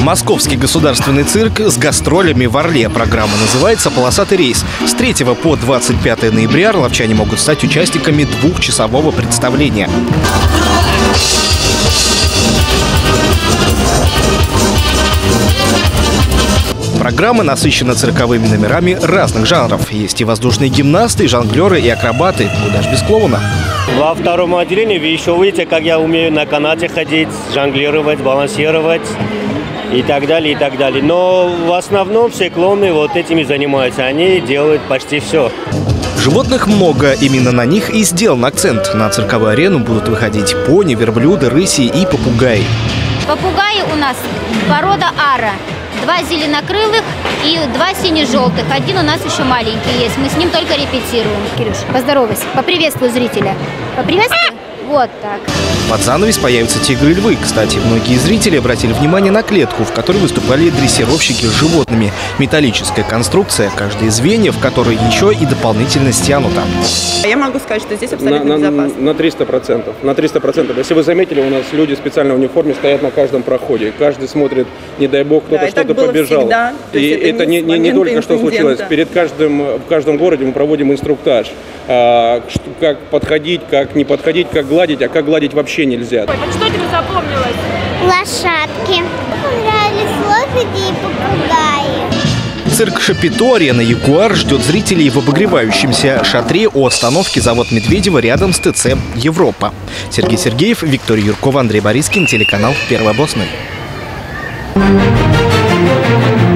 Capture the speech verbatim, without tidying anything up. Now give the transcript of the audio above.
Московский государственный цирк с гастролями в Орле. Программа называется «Полосатый рейс». С третьего по двадцать пятое ноября орловчане могут стать участниками двухчасового представления. Программа насыщена цирковыми номерами разных жанров. Есть и воздушные гимнасты, и жонглеры, и акробаты, ну даже без клоуна. Во втором отделении вы еще увидите, как я умею на канате ходить, жонглировать, балансировать и так далее, и так далее. Но в основном все клоуны вот этими занимаются. Они делают почти все. Животных много, именно на них и сделан акцент. На цирковую арену будут выходить пони, верблюды, рыси и попугаи. Попугаи у нас порода ара. Два зеленокрылых и два сине-желтых. Один у нас еще маленький есть. Мы с ним только репетируем. Кирюш, поздоровайся. Поприветствуй зрителя. Поприветствуй. Вот так. Под занавес появятся тигры и львы. Кстати, многие зрители обратили внимание на клетку, в которой выступали дрессировщики с животными. Металлическая конструкция, каждое из звеньев, которые еще и дополнительно стянуто. Я могу сказать, что здесь абсолютно на, безопасно. На триста процентов. На триста процентов. Если вы заметили, у нас люди в специальной униформе стоят на каждом проходе. Каждый смотрит, не дай бог, кто-то Да, что-то побежал. Всегда. И это, это не, не, не только что случилось. Перед каждым, в каждом городе мы проводим инструктаж. А, что, как подходить, как не подходить, как гладить, а как гладить вообще нельзя. Вот что тебе запомнилось? Лошадки. Понравились лошади и попугаи. Цирк Шапито арена Ягуар ждет зрителей в обогревающемся шатре у остановки завод Медведева рядом с ТЦ «Европа». Сергей Сергеев, Виктория Юркова, Андрей Борискин, телеканал «Первый областной».